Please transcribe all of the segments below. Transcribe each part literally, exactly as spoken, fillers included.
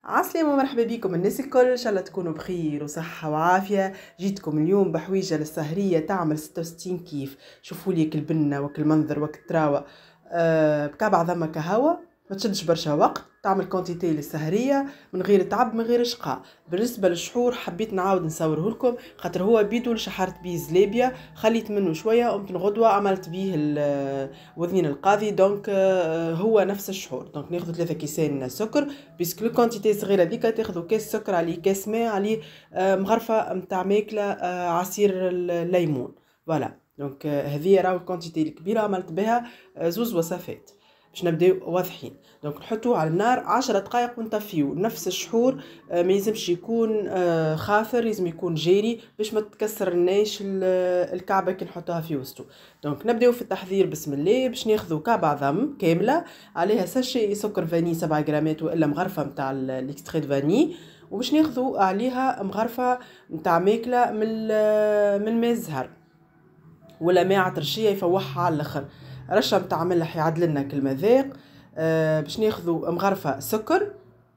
عسلامة ومرحبا بكم الناس الكل، ان شاء الله تكونوا بخير وصحة وعافية. جيتكم اليوم بحويجة للسهرية تعمل ستة وستين كيف. شوفوا لي البنة وك المنظر وك التراوة أه بكعب عظمة كهوا، ما تشدش برشا وقت، تعمل كونتيتي للسهرية من غير تعب من غير شقاء. بالنسبة للشحور حبيت نعاود نصوره لكم خاطر هو بيدو اللي شحرت بيه زلابية، خليت منه شوية قمت الغدوة عملت بيه وذنين القاضي. دونك أه هو نفس الشحور. دونك ناخذ ثلاثة كيسان سكر، بيسك لو كونتيتي صغيره ديك تاخذوا كاس سكر عليه كاس ماء عليه مغرفه نتاع ماكله عصير الليمون. فوالا دونك هذه راهو الكونتيتي الكبيره عملت بها زوز وصفات. باش نبداو واضحين. دونك نحطوه على النار عشرة دقائق ونطفيو. نفس الشحور ما يلزمش يكون خافر، لازم يكون جاري باش ما تكسرناش الكعبه كي نحطوها في وسطو. دونك نبداو في التحضير بسم الله. باش ناخذوا كعب عظم كامله عليها ساشي سكر فاني سبعة غرامات والا مغرفه نتاع الاكستري دو فاني، وباش ناخذوا عليها مغرفه نتاع ماكله من من الماء الزهر ولا ماء عطرشيه يفوحها على الاخر، رشه نتاع ملح يعدل لنا المذاق. أه باش ناخذوا مغرفه سكر،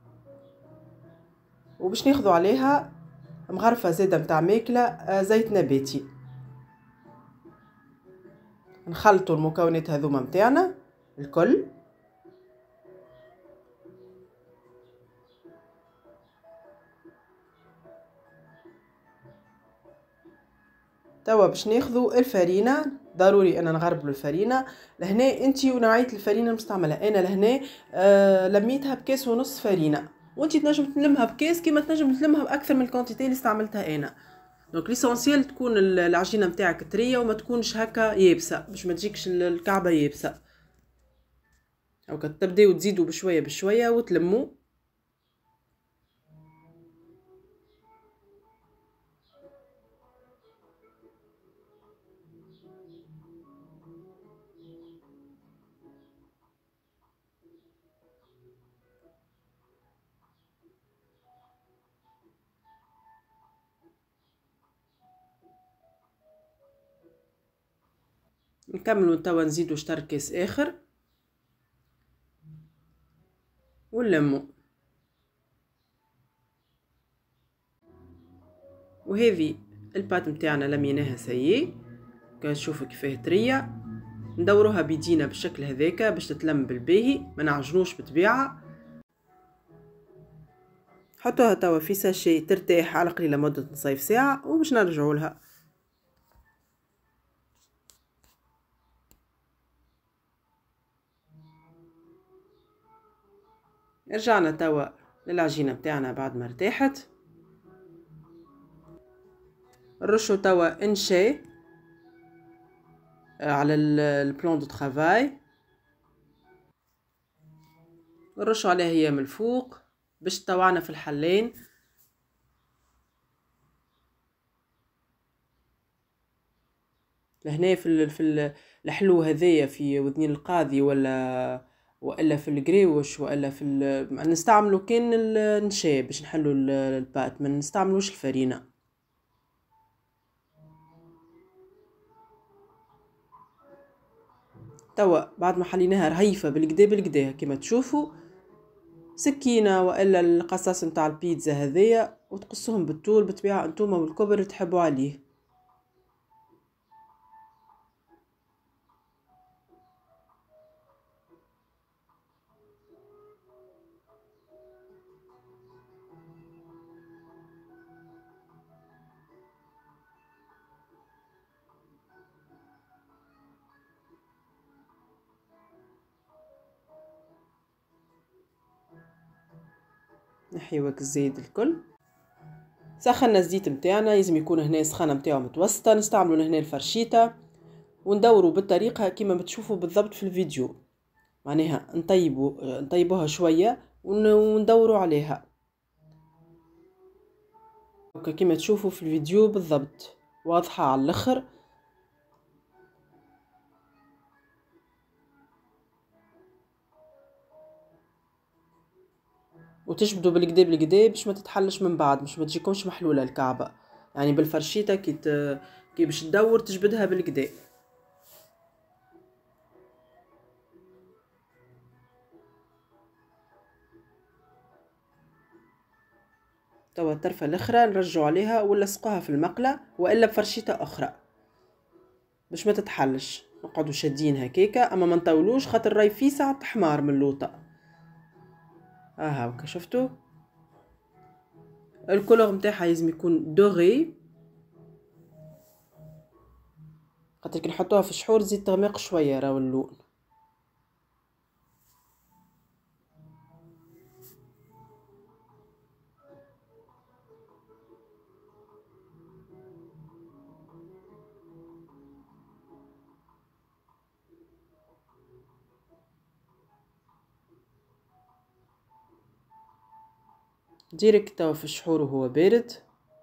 وباش ناخذوا عليها مغرفه زاده نتاع ماكله أه زيت نباتي. نخلطوا المكونات هذوما نتاعنا الكل. توا باش ناخذوا الفرينه، ضروري انا نغربلوا الفرينه. لهنا انتي ونوعيه الفرينه المستعمله، انا لهنا آه لميتها بكاس ونص فرينه، وانتي تنجم تلمها بكاس كيما تنجم تلمها باكثر من الكونتيتي اللي استعملتها انا. دونك ليسونسيال تكون العجينه نتاعك طريه وما تكونش هكا يابسه باش ما تجيكش الكعبه يابسه. هاكا تبداو تزيدوا بشويه بشويه وتلموا. نكملوا توا نزيدوا شطر كاس اخر ونلموا. وهذه البات نتاعنا لميناها سيي كنشوفوا كيفاه طريه. ندوروها بيدينا بالشكل هذاك باش تتلم بالباهي، ما نعجنوش بطبيعه. حطوها توا في ساشي ترتاح على قليله مده نصيف ساعه وباش نرجعوا لها. رجعنا توا للعجينه بتاعنا بعد ما ارتاحت. نرشوا توا انشي على البلان دو طرافاي، نرشوا عليها هي من الفوق باش تطوعنا في الحلين. لهنا في في الحلو هذايا في وذنين القاضي ولا والا في القريوش والا في نستعملوا كان النشا باش نحلوا البات، ما نستعملوش الفرينه. توا بعد ما حليناها رهيفه بالكدا بالكدا كما تشوفوا، سكينه والا القصاص نتاع البيتزا هذايا وتقصوهم بالطول بطبيعه انتوما والكبر اللي تحبوا عليه. نحيوك الزيت الكل. سخنا الزيت متاعنا، لازم يكون هنا السخانه متاعو متوسطه. نستعملوا هنا الفرشيطه وندوروا بالطريقه كما بتشوفوا بالضبط في الفيديو، معناها نطيبوا نطيبوها شويه وندوروا عليها كما تشوفوا في الفيديو بالضبط، واضحه على الاخر. وتجبدوا بالكدا بالكدا باش ما تتحلش من بعد، باش ما تجيكمش محلوله الكعبه. يعني بالفرشيطه كي كي باش تدور تجبدها بالكدا. توا الطرفة الاخرى نرجعوا عليها ونلصقوها في المقلة والا بفرشيطة اخرى باش ما تتحلش. نقعدوا شادين هكاكا اما ما نطولوش خاطر راي فيسع تحمار من اللوطه. ها هاكا شفتوا الكولور نتاعها لازم يكون دوغي خاطر كي نحطوها في الشحور تزيد تغمق شويه راهو اللون. ديريكت توا في الشحور وهو بارد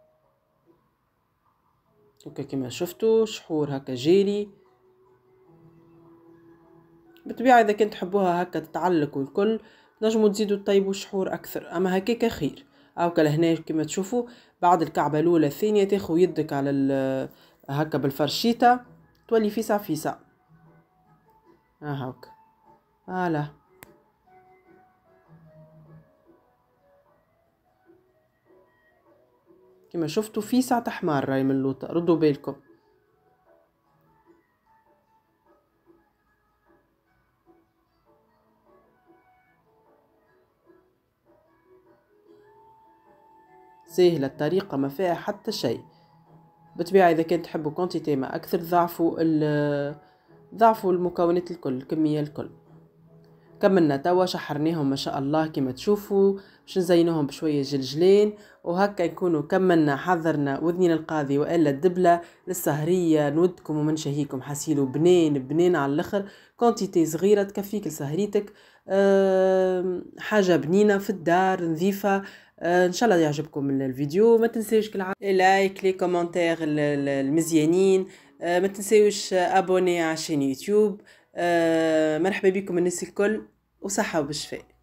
هكا كيما شفتوا شحور هكا جيلي. بالطبيعه اذا كنت تحبوها هكا تتعلق والكل نجموا تزيدوا تطيبوا الشحور اكثر اما هكاكا خير. هاكا لهنا كيما تشوفوا بعد الكعبه الاولى الثانيه تاخذ يدك على هكا بالفرشيطه تولي فيسع فيسع. ها هاكا فوالا كما شفتوا في ساعة حمار راي من اللوطة ردوا بالكم. سهلة الطريقة ما فيها حتى شيء. بالطبيعة إذا كنت تحبوا كونتيتي ما أكثر ضعفوا ضعفوا المكونات الكل الكمية الكل. كملنا توا شحرناهم ما شاء الله كما تشوفوا باش نزينوهم بشويه جلجلين وهكا نكونوا كملنا حضرنا وذنين القاضي والا الدبله للسهريه. نودكم ومن شهيكم حسيلو بنين بنين على الاخر كونتيتي صغيره تكفيك لسهريتك. أه حاجه بنينه في الدار نظيفه. أه ان شاء الله يعجبكم الفيديو. ما تنسيوش كالعاده لايك لي كومنتير المزيانين. أه ما تنسيوش ابوني على شين يوتيوب. أه مرحبا بكم الناس الكل وصحة وبشفاء.